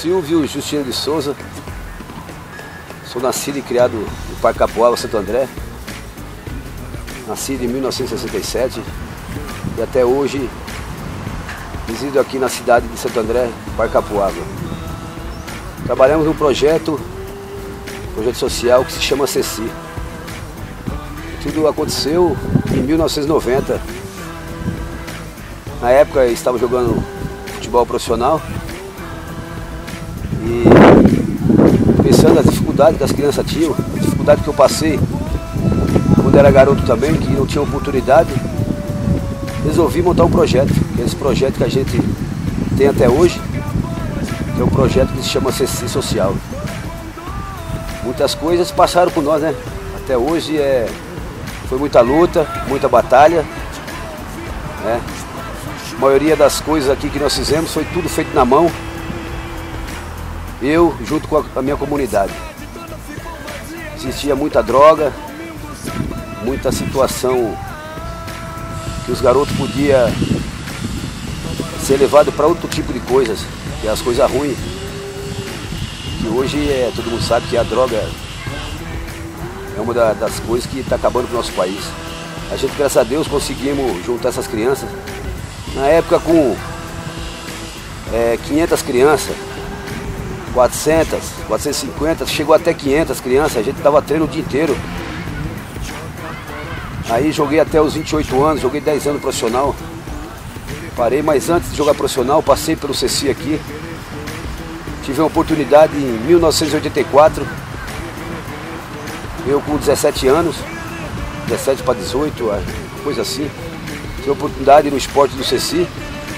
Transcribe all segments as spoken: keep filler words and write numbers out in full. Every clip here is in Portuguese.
Silvio Justino de Souza, sou nascido e criado no Parque Capoava, Santo André. Nascido em mil novecentos e sessenta e sete e até hoje resido aqui na cidade de Santo André, Parque Capoava. Trabalhamos num projeto, projeto social que se chama Ceci. Tudo aconteceu em mil novecentos e noventa. Na época eu estava jogando futebol profissional e pensando nas dificuldades que as crianças tinham, a dificuldade que eu passei quando era garoto também, que não tinha oportunidade, resolvi montar um projeto, esse projeto que a gente tem até hoje, que é um projeto que se chama Ceci Social. Muitas coisas passaram por nós, né? Até hoje é, foi muita luta, muita batalha, né? A maioria das coisas aqui que nós fizemos foi tudo feito na mão, eu junto com a minha comunidade. Existia muita droga, muita situação que os garotos podiam ser levados para outro tipo de coisas, que é as coisas ruins. Que hoje é, todo mundo sabe que a droga é uma das coisas que está acabando com o nosso país. A gente, graças a Deus, conseguimos juntar essas crianças. Na época com é, quinhentas crianças, quatrocentas, quatrocentas e cinquenta, chegou até quinhentas crianças, a gente dava treino o dia inteiro. Aí joguei até os vinte e oito anos, joguei dez anos profissional. Parei, mas antes de jogar profissional, passei pelo Ceci aqui. Tive a oportunidade em mil novecentos e oitenta e quatro, eu com dezessete anos, dezessete para dezoito, coisa assim. Tive a oportunidade no esporte do Ceci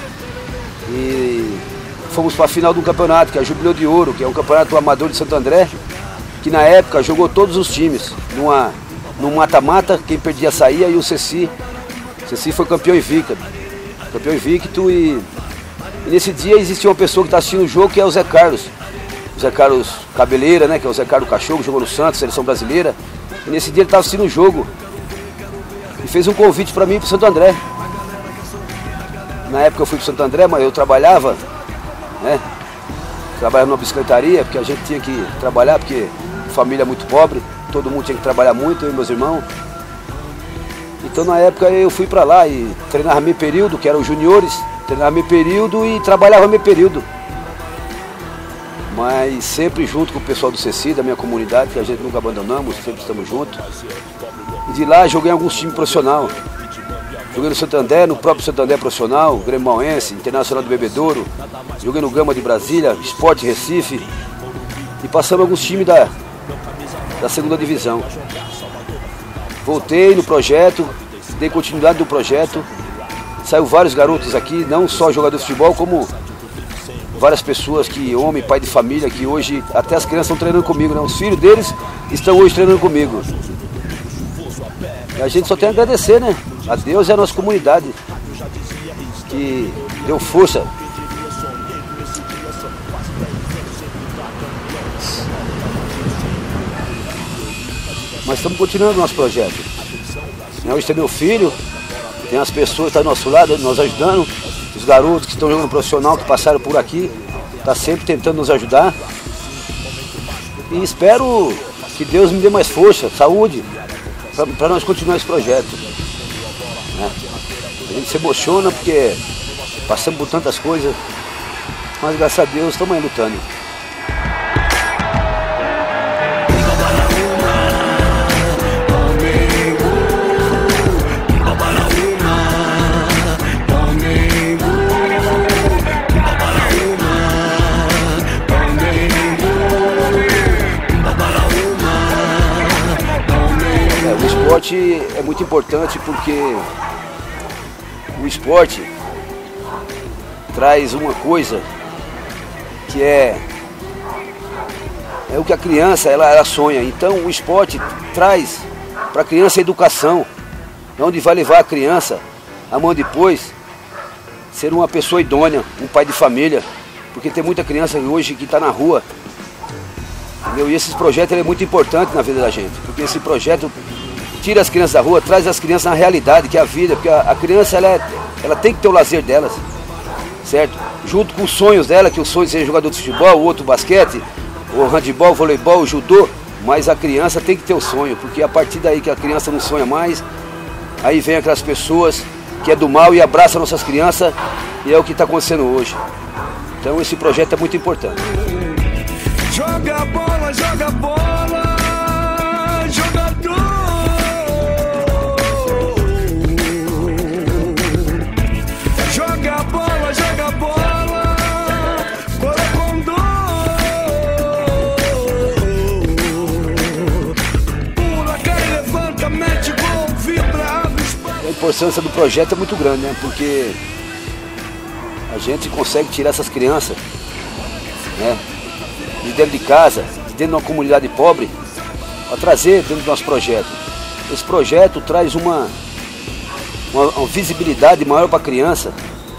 e fomos para a final de um campeonato, que é a Jubileu de Ouro, que é um campeonato amador de Santo André, que na época jogou todos os times, numa, num mata-mata, quem perdia saía, e o Ceci, o Ceci foi campeão invicto, campeão invicto e, e nesse dia existia uma pessoa que está assistindo o jogo, que é o Zé Carlos, o Zé Carlos Cabeleira, né, que é o Zé Carlos Cachorro, jogou no Santos, seleção brasileira, e nesse dia ele estava assistindo o jogo e fez um convite para mim para Santo André. Na época eu fui para Santo André, mas eu trabalhava, né? Trabalhava numa bicicletaria, porque a gente tinha que trabalhar, porque família é muito pobre, todo mundo tinha que trabalhar muito, eu e meus irmãos. Então na época eu fui para lá e treinava meio período, que eram os juniores, treinava meio período e trabalhava meio período. Mas sempre junto com o pessoal do Ceci, da minha comunidade, que a gente nunca abandonamos, sempre estamos juntos. E de lá joguei em alguns times profissionais. Joguei no Santo André, no próprio Santo André profissional, Grêmio Mauense, Internacional do Bebedouro, joguei no Gama de Brasília, Sport Recife e passamos alguns times da, da segunda divisão. Voltei no projeto, dei continuidade do projeto, saiu vários garotos aqui, não só jogador de futebol, como várias pessoas, que homem, pai de família, que hoje até as crianças estão treinando comigo, né? Os filhos deles estão hoje treinando comigo. E a gente só tem a agradecer, né? A Deus e a nossa comunidade, que deu força. Mas estamos continuando o nosso projeto. Hoje tem meu filho, tem as pessoas que estão do nosso lado, nos ajudando, os garotos que estão jogando profissional, que passaram por aqui, está sempre tentando nos ajudar. E espero que Deus me dê mais força, saúde, para nós continuar esse projeto. Né? A gente se emociona porque passamos por tantas coisas, mas graças a Deus estamos aí lutando. O esporte é muito importante porque o esporte traz uma coisa que é, é o que a criança ela, ela sonha. Então o esporte traz para a criança a educação, onde vai levar a criança amanhã depois ser uma pessoa idônea, um pai de família, porque tem muita criança hoje que está na rua. Entendeu? E esse projeto ele é muito importante na vida da gente, porque esse projeto tira as crianças da rua, traz as crianças na realidade, que é a vida, porque a, a criança ela, é, ela tem que ter o lazer delas. certo? Junto com os sonhos dela, que o sonho de ser jogador de futebol, o outro basquete, o handebol, voleibol, o judô, mas a criança tem que ter o sonho, porque a partir daí que a criança não sonha mais, aí vem aquelas pessoas que é do mal e abraça nossas crianças, e é o que está acontecendo hoje. Então esse projeto é muito importante. Joga bola, joga bola, jogador. Joga bola, joga bola, bola com dor. Pula, cai, levanta, mete gol, vibra, abre espaço. A importância do projeto é muito grande, né? Porque a gente consegue tirar essas crianças, né, de dentro de casa, de dentro de uma comunidade pobre, para trazer dentro do nosso projeto. Esse projeto traz uma, uma, uma visibilidade maior para a criança,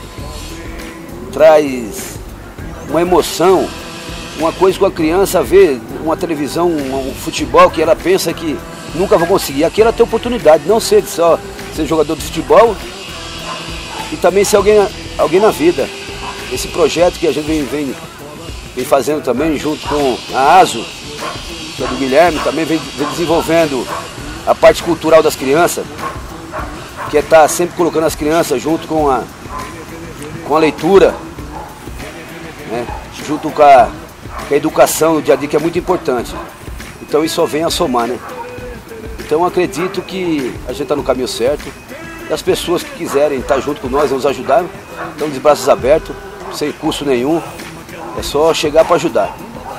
traz uma emoção, uma coisa que a criança vê, uma televisão, um, um futebol que ela pensa que nunca vai conseguir. Aqui ela tem oportunidade, não ser só ser jogador de futebol e também ser alguém, alguém na vida. Esse projeto que a gente vem, vem, vem fazendo também junto com a ASO, que é do Guilherme, também vem, vem desenvolvendo a parte cultural das crianças, que é estar sempre colocando as crianças junto com a, com a leitura, né, junto com a, com a educação do dia a dia, que é muito importante. Então isso só vem a somar, né? Então eu acredito que a gente está no caminho certo. E as pessoas que quiserem estar junto com nós, nos ajudar, estão de braços abertos, sem custo nenhum. É só chegar para ajudar.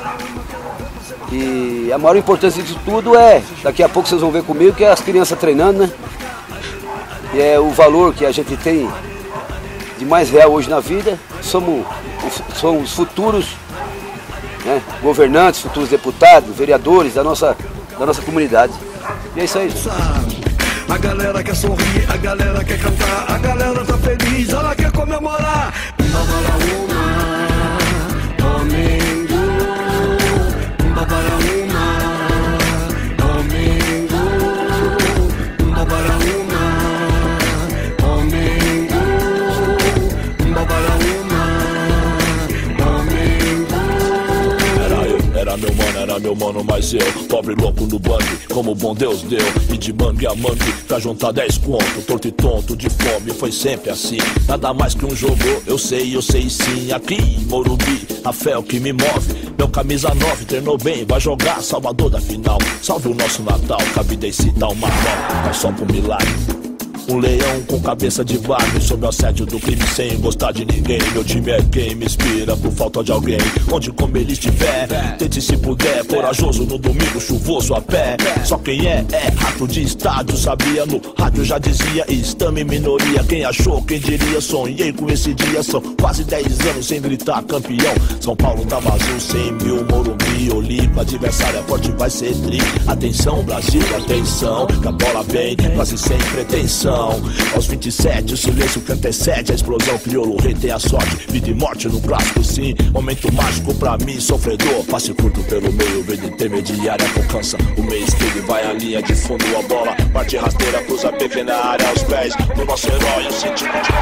E a maior importância disso tudo é, daqui a pouco vocês vão ver comigo, que é as crianças treinando, né? E é o valor que a gente tem de mais real hoje na vida. Somos, somos os futuros, né, governantes, futuros deputados, vereadores da nossa, da nossa comunidade. E é isso aí. A galera quer sorrir, a galera quer cantar, a galera tá feliz, ela quer comemorar. Babaraúma, domingo, babaraúma, domingo, babaraúma, domingo, babaraúma, domingo. Era eu, era meu mano, era meu mano, mas eu, pobre louco no bang, como bom Deus deu, e de mangue a mangue, pra juntar dez conto, torto e tonto, de fome, foi sempre assim, nada mais que um jogo, eu sei, eu sei sim, aqui em Morumbi, a fé é o que me move, meu camisa nove, treinou bem, vai jogar, Salvador da final, salve o nosso Natal, cabe citar uma nota, mas só por milagre. Um leão com cabeça de barro, sob o assédio do crime sem gostar de ninguém. Meu time é quem me inspira por falta de alguém. Onde como ele estiver, tente se puder. Corajoso no domingo, chuvoso a pé. Só quem é, é rato de estádio. Sabia no rádio, já dizia, estamos em minoria. Quem achou, quem diria, sonhei com esse dia. São quase dez anos sem gritar campeão. São Paulo tá vazio, cem mil, Morumbi, Olímpia. Adversário é forte, vai ser tri. Atenção Brasil, atenção, que a bola vem, quase sem pretensão. Aos vinte e sete, o silêncio canta é sete. A explosão crioulo, o rei tem a sorte. Vida e morte no clássico sim. Momento mágico pra mim, sofredor. Passe curto pelo meio, verde intermediária. Alcança o meio esquerdo, vai a linha de fundo. A bola, parte rasteira, cruza pequena área aos pés do nosso herói. O sentimento de